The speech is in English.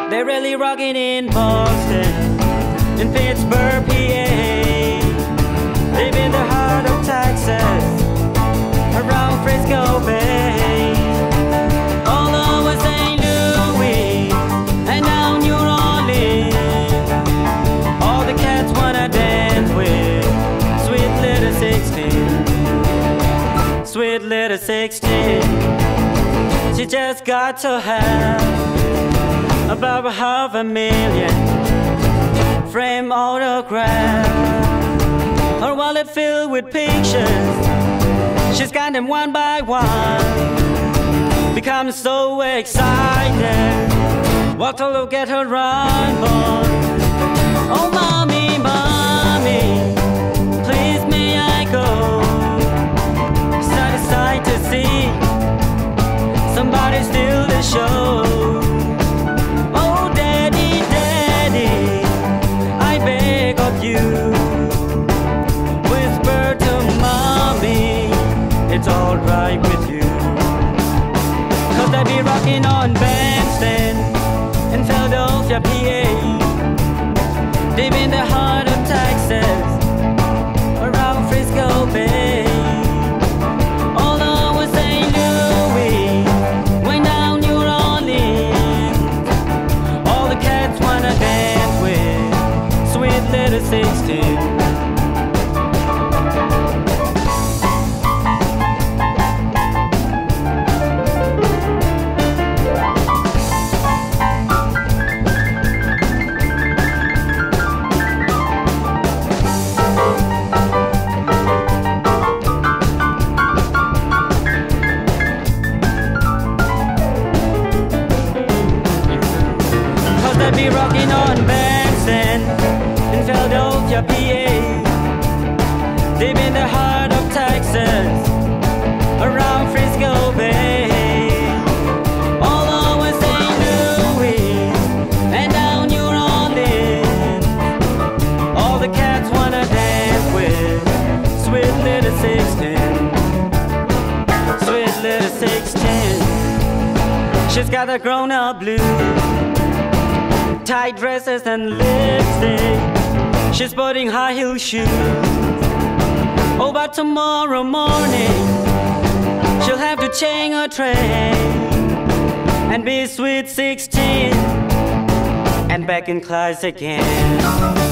They're really rocking in Boston, in Pittsburgh, PA. They've in the heart of Texas, around Frisco Bay, all over St. Louis, and now New Orleans. All the cats wanna dance with sweet little 16, sweet little 16. She just got to have about $500,000 frame autograph, her wallet filled with pictures. She's got them one by one, become so excited. Walk to look at her run, boy. Oh, mommy, mommy, please may I go side to side to see somebody steal the show. Oh, daddy, daddy, I beg of you, whisper to mommy it's alright with you. 'Cause I be rocking on bandstand in Philadelphia, PA. Deep in the heart of Texas, around Frisco Bay, all over St. Louis, way down New Orleans. All the cats wanna dance with sweet little 16. They be rocking on bandstand in Philadelphia, PA. Deep in the heart of Texas, around Frisco Bay, all over St. Louis, and down New Orleans. All the cats wanna dance with sweet little 16, sweet little 16. She's got a grown-up blues, tight dresses and lipstick. She's sporting high heel shoes. Oh, but tomorrow morning she'll have to change her train and be sweet 16 and back in class again.